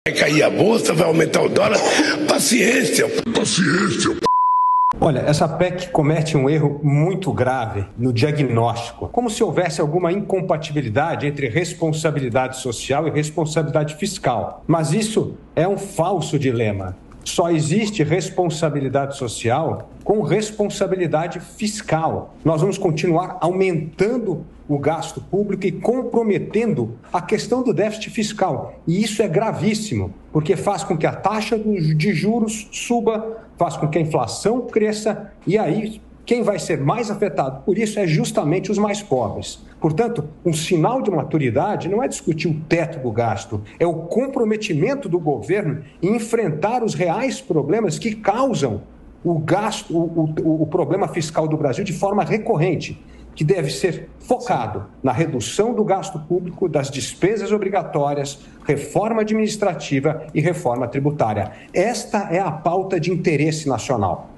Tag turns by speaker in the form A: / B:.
A: Vai cair a bolsa, vai aumentar o dólar. Paciência.
B: Olha, essa PEC comete um erro muito grave no diagnóstico, como se houvesse alguma incompatibilidade entre responsabilidade social e responsabilidade fiscal. Mas isso é um falso dilema. Só existe responsabilidade social com responsabilidade fiscal. Nós vamos continuar aumentando o gasto público e comprometendo a questão do déficit fiscal. E isso é gravíssimo, porque faz com que a taxa de juros suba, faz com que a inflação cresça, e aí quem vai ser mais afetado por isso é justamente os mais pobres. Portanto, um sinal de maturidade não é discutir o teto do gasto, é o comprometimento do governo em enfrentar os reais problemas que causam o gasto, o problema fiscal do Brasil de forma recorrente, que deve ser focado na redução do gasto público, das despesas obrigatórias, reforma administrativa e reforma tributária. Esta é a pauta de interesse nacional.